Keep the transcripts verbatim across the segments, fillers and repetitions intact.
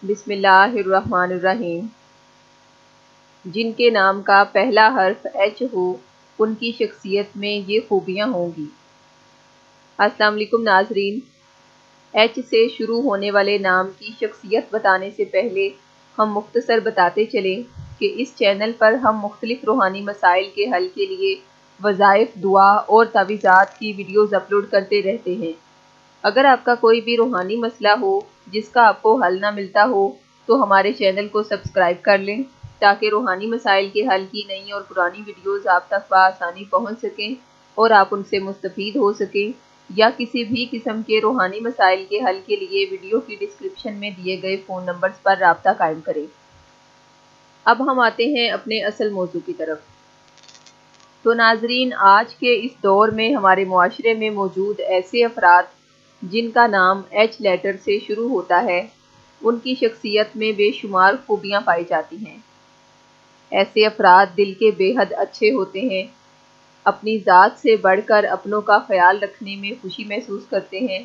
بسم اللہ الرحمن الرحیم۔ جن کے نام کا پہلا حرف ایچ ہو ان کی شخصیت میں یہ خوبیاں ہوں گی۔ السلام علیکم ناظرین، ایچ سے شروع ہونے والے نام کی شخصیت بتانے سے پہلے ہم مختصر بتاتے چلیں کہ اس چینل پر ہم مختلف روحانی مسائل کے حل کے لیے وظائف، دعا اور تعویذات کی ویڈیوز اپلوڈ کرتے رہتے ہیں۔ اگر آپ کا کوئی بھی روحانی مسئلہ ہو جس کا آپ کو حل نہ ملتا ہو تو ہمارے چینل کو سبسکرائب کر لیں تاکہ روحانی مسائل کے حل کی نئی اور پرانی ویڈیوز آپ تک بآسانی پہنچ سکیں اور آپ ان سے مستفید ہو سکیں، یا کسی بھی قسم کے روحانی مسائل کے حل کے لیے ویڈیو کی ڈسکرپشن میں دیے گئے فون نمبرز پر رابطہ قائم کریں۔ اب ہم آتے ہیں اپنے اصل موضوع کی طرف۔ تو ناظرین، آج کے اس دور میں ہمارے معاشرے میں موجود ایسے افراد جن کا نام ایچ لیٹر سے شروع ہوتا ہے، ان کی شخصیت میں بے شمار خوبیاں پائی جاتی ہیں۔ ایسے افراد دل کے بے حد اچھے ہوتے ہیں، اپنی ذات سے بڑھ کر اپنوں کا خیال رکھنے میں خوشی محسوس کرتے ہیں،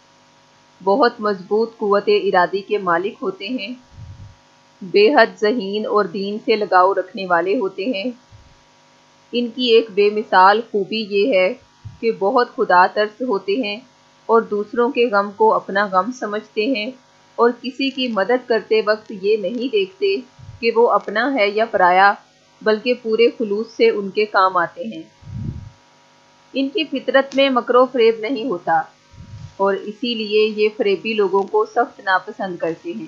بہت مضبوط قوت ارادی کے مالک ہوتے ہیں، بے حد ذہین اور دین سے لگاؤ رکھنے والے ہوتے ہیں۔ ان کی ایک بے مثال خوبی یہ ہے کہ بہت خدا ترس ہوتے ہیں اور دوسروں کے غم کو اپنا غم سمجھتے ہیں، اور کسی کی مدد کرتے وقت یہ نہیں دیکھتے کہ وہ اپنا ہے یا پرایا، بلکہ پورے خلوص سے ان کے کام آتے ہیں۔ ان کی فطرت میں مکر و فریب نہیں ہوتا اور اسی لیے یہ فریبی لوگوں کو سخت ناپسند کرتے ہیں۔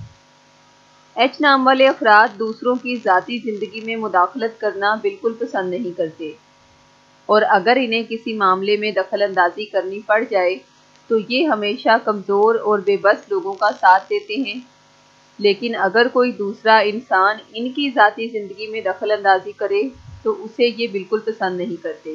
ایچ نام والے افراد دوسروں کی ذاتی زندگی میں مداخلت کرنا بالکل پسند نہیں کرتے، اور اگر انہیں کسی معاملے میں دخل اندازی کرنی پڑ جائے تو یہ ہمیشہ کمزور اور بے بس لوگوں کا ساتھ دیتے ہیں۔ لیکن اگر کوئی دوسرا انسان ان کی ذاتی زندگی میں دخل اندازی کرے تو اسے یہ بالکل پسند نہیں کرتے۔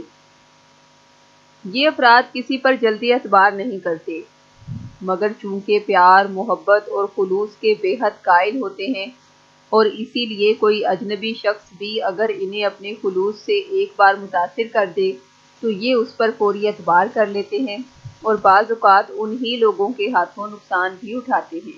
یہ افراد کسی پر جلدی اعتبار نہیں کرتے، مگر چونکہ پیار، محبت اور خلوص کے بے حد قائل ہوتے ہیں، اور اسی لیے کوئی اجنبی شخص بھی اگر انہیں اپنے خلوص سے ایک بار متاثر کر دے تو یہ اس پر فوری اعتبار کر لیتے ہیں اور بعض اوقات انہی لوگوں کے ہاتھوں نقصان بھی اٹھاتے ہیں۔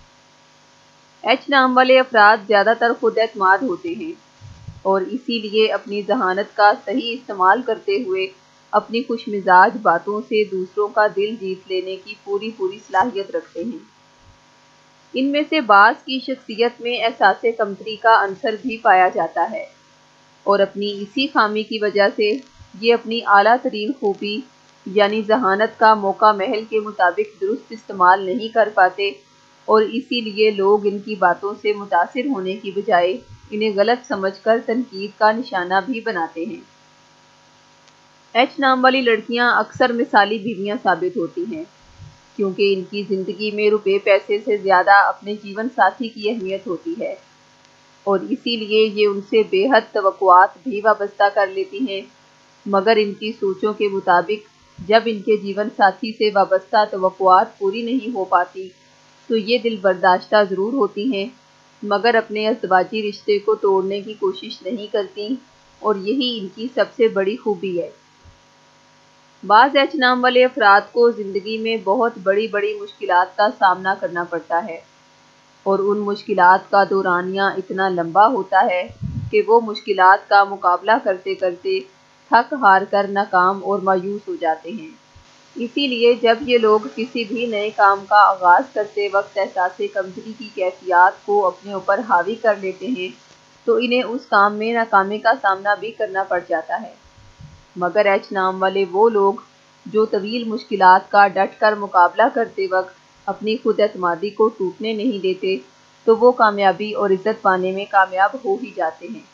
ایچ نام والے افراد زیادہ تر خود اعتماد ہوتے ہیں اور اسی لیے اپنی ذہانت کا صحیح استعمال کرتے ہوئے اپنی خوش مزاج باتوں سے دوسروں کا دل جیت لینے کی پوری پوری صلاحیت رکھتے ہیں۔ ان میں سے بعض کی شخصیت میں احساس کمتری کا عنصر بھی پایا جاتا ہے، اور اپنی اسی خامی کی وجہ سے یہ اپنی اعلیٰ ترین خوبی یعنی ذہانت کا موقع محل کے مطابق درست استعمال نہیں کر پاتے، اور اسی لیے لوگ ان کی باتوں سے متاثر ہونے کی بجائے انہیں غلط سمجھ کر تنقید کا نشانہ بھی بناتے ہیں۔ ایچ نام والی لڑکیاں اکثر مثالی بیویاں ثابت ہوتی ہیں، کیونکہ ان کی زندگی میں روپے پیسے سے زیادہ اپنے جیون ساتھی کی اہمیت ہوتی ہے، اور اسی لیے یہ ان سے بے حد توقعات بھی وابستہ کر لیتی ہیں، مگر ان کی سوچوں کے مطابق جب ان کے جیون ساتھی سے وابستہ توقعات پوری نہیں ہو پاتی تو یہ دل برداشتہ ضرور ہوتی ہیں، مگر اپنے ازدواجی رشتے کو توڑنے کی کوشش نہیں کرتی، اور یہی ان کی سب سے بڑی خوبی ہے۔ بعض ایچ نام والے افراد کو زندگی میں بہت بڑی بڑی مشکلات کا سامنا کرنا پڑتا ہے، اور ان مشکلات کا دورانیہ اتنا لمبا ہوتا ہے کہ وہ مشکلات کا مقابلہ کرتے کرتے تھک ہار کر ناکام اور مایوس ہو جاتے ہیں۔ اسی لیے جب یہ لوگ کسی بھی نئے کام کا آغاز کرتے وقت احساس کمتری کی کیفیات کو اپنے اوپر حاوی کر لیتے ہیں تو انہیں اس کام میں ناکامی کا سامنا بھی کرنا پڑ جاتا ہے، مگر ایچ نام والے وہ لوگ جو طویل مشکلات کا ڈٹ کر مقابلہ کرتے وقت اپنی خود اعتمادی کو ٹوٹنے نہیں دیتے تو وہ کامیابی اور عزت پانے میں کامیاب ہو ہی جاتے ہیں۔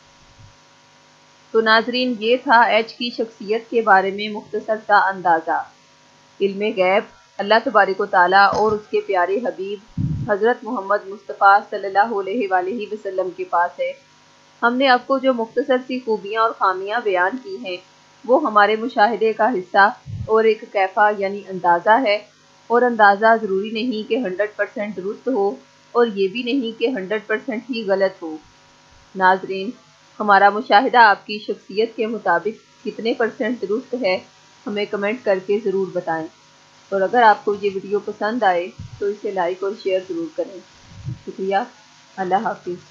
تو ناظرین، یہ تھا ایچ کی شخصیت کے بارے میں مختصر سا اندازہ۔ علم غیب اللہ تبارک و تعالیٰ اور اس کے پیارے حبیب حضرت محمد مصطفیٰ صلی اللہ علیہ وآلہ وسلم کے پاس ہے۔ ہم نے آپ کو جو مختصر سی خوبیاں اور خامیاں بیان کی ہیں وہ ہمارے مشاہدے کا حصہ اور ایک کیفہ یعنی اندازہ ہے، اور اندازہ ضروری نہیں کہ ہنڈریڈ پرسینٹ درست ہو اور یہ بھی نہیں کہ ہنڈریڈ پرسینٹ ہی غلط ہو۔ ناظرین، ہمارا مشاہدہ آپ کی شخصیت کے مطابق کتنے پرسینٹ درست ہے ہمیں کمنٹ کر کے ضرور بتائیں، اور اگر آپ کو یہ ویڈیو پسند آئے تو اسے لائک اور شیئر ضرور کریں۔ شکریہ۔ شکریہ۔ اللہ حافظ۔